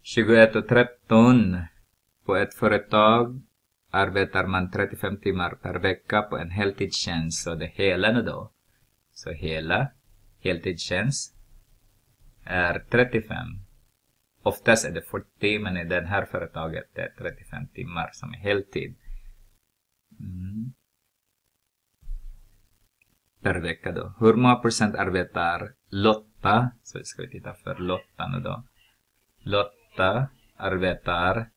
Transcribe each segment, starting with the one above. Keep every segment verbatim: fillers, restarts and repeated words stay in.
tjugoett och tretton. På ett företag arbetar man trettiofem timmar per vecka på en heltidstjänst. Så det hela nu då. Så hela heltidstjänst är trettiofem. Oftast är det fyrtio, men i det här företaget är det trettiofem timmar som är heltid. Mm. Per vecka då. Hur många procent arbetar Lotta? Så ska vi titta för Lotta nu då. Lotta arbetar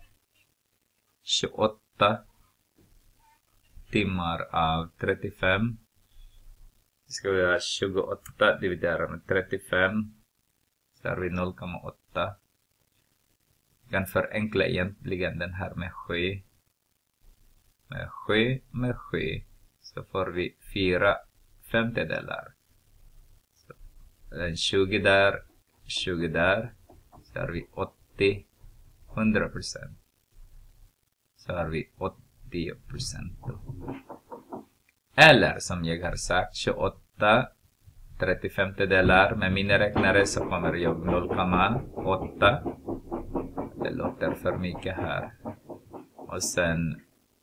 tjugoåtta timmar av trettiofem. Ska vi ha tjugoåtta dividerat med trettiofem. Så har vi noll komma åtta. Vi kan förenkla egentligen den här med sju. Med sju med sju. Så får vi fyra femtedelar. Så tjugo där, tjugo där. Så har vi åttio, hundra procent. Så har vi åttio procent. Eller som jag har sagt, tjugoåtta, trettiofem delar. Med mina räknare så kommer jag noll komma åtta. Det låter för mycket här. Och sen...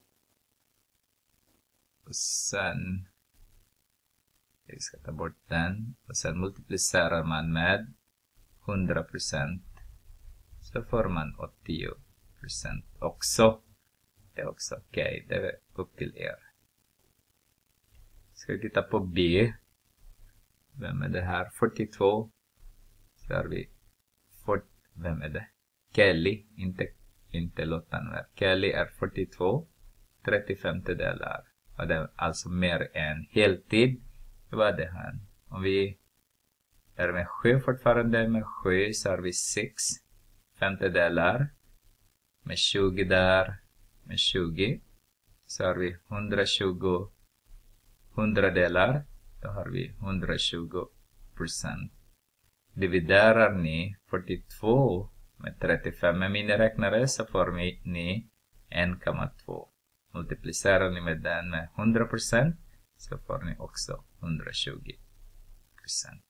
Och sen... Jag ska ta bort den. Och sen multiplicerar man med hundra procent. Så får man åttio procent också. Det är också okej. Okay. Det är upp till er. Ska vi titta på B. Vem är det här? fyrtiotvå. Så har vi... fyrtio. Vem är det? Kelly. Inte, inte Lotta. Kelly är fyrtiotvå. trettiofem delar. Och det är alltså mer än heltid. Vad är det här? Om vi är med sju fortfarande. Med sju så har vi sex femtedelar. Med tjugo där. Med tjugo. Så har vi hundratjugo hundradelar. Då har vi hundratjugo procent. Dividerar ni fyrtiotvå med trettiofem med miniräknare så får ni en komma två. Multiplicerar ni med den med hundra procent så får ni också hundratjugo procent.